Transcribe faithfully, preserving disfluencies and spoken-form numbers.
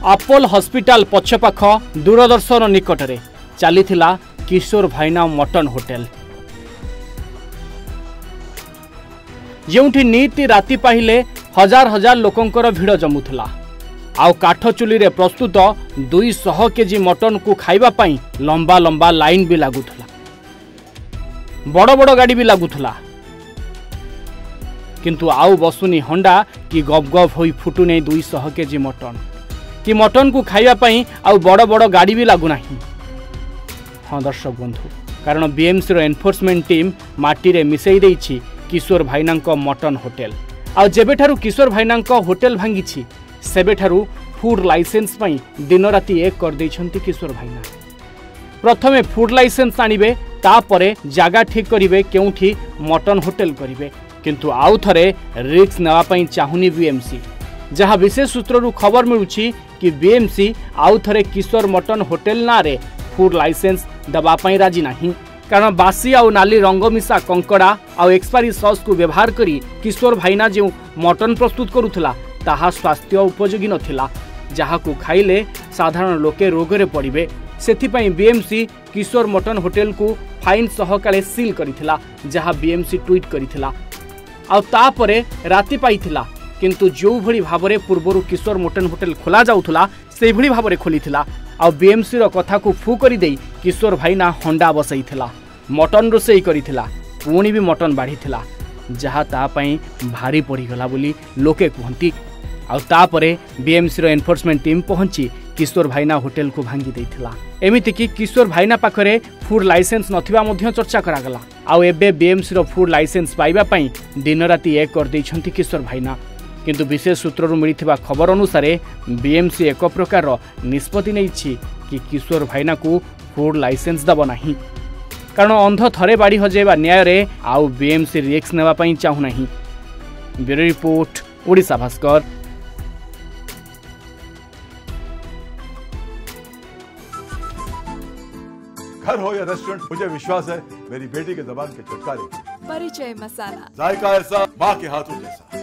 अपोल hospital पछपाख दूरदर्शन निकटरे चलीथिला किशोर भाईना मटन होटेल। ଯେଉଁଠି नीति राति पाहिले हजार हजार लोकंकर भिड़ जमुला। आउ काठ चुली रे प्रस्तुत दुई सौ केजी मटन को खाइबा पाई लंबा लंबा लाइन भी लागुला, बड़ बड़ गाड़ी भी लागुला। किंतु आउ बसुनी हंडा कि गप गप होई फुटु नहीं दुई सौ केजी मटन कि मटन को खाइबा पाई आउ बड़ बड़ गाड़ी भी लागु नाही। हाँ दर्शक बंधु, कारण बीएमसी रो एनफोर्समेंट टीम माटी रे मिसई देइछि किशोर भाईना मटन होटेल। आ जेबेठारु किशोर भाईना होटेल भांगी सेबेठारु फूड लाइसेंस पाई दिन राति एक कर देइछंती किशोर भाईना। प्रथमे फूड लाइसेंस आनिबे, तापरे जागा ठीक करिवे केउठी मटन होटेल करिवे। किंतु आउ थरे रिस्क नेवा पाई चाहुनी बीएमसी। जहां विशेष सूत्ररु खबर मिलुछि कि बीएमसी आउ थरे किशोर मटन होटेल ना रे फूड लाइसेंस दबा पाई राजी नाही। कारण बासी आउ नाली रंग मिसा कंकड़ा आउ एक्सपायरी सॉस को व्यवहार करी किशोर भाईना जो मटन प्रस्तुत करुथला ताहा स्वास्थ्य उपयोगी नथिला, जहाकू खाइले साधारण लोके रोगरे पड़िबे। सेथिपाई बीएमसी किशोर मटन होटेल को फाइन सहकाले सील करिथिला, जहा बीएमसी ट्वीट करिथिला। आउ तापरे राति पाइथिला, किंतु जो भली भाबरे पूर्वरु किशोर मटन होटेल खोला जाउथला से भली भाबरे खोलिथिला। आउ बीएमसी रो कथा को फू करी देई किशोर भाईना हंडा बसैथिला, मटन रोसई करिथिला, पुणी भी मटन बाढ़ीथिला, जहा ता पई भारी पड़ीगला बोली लोके कहती। आउ तापरे बीएमसी रो एनफोर्समेंट टीम पहुंची किशोर भाईना होटेल को भांगी देइथिला। एमिति कि किशोर भाईना पाखरे फूड लाइसेंस नथिबा मध्य चर्चा करागला। आउ एबे बीएमसी रो फूड लाइसेंस पाइबा पई दिन राति एक कर देइछंती किशोर भाईना। किंतु विशेष सूत्ररु मिलिथिबा खबर अनुसार बीएमसी एक प्रकार निष्पत्ति नैछि कि किशोर भाईना को फूड लाइसेंस दब नाही। कारण अंध थरे बाड़ी हजेबा न्याय रे आउ बीएमसी रिस्क नेवा पई चाहू नाही। Bureau report, Odisha Bhaskar. घर हो या रेस्टोरेंट, मुझे विश्वास है मेरी बेटी के जबान के छुटकारे। परिचय मसाला, जायका ऐसा माँ के हाथों जैसा।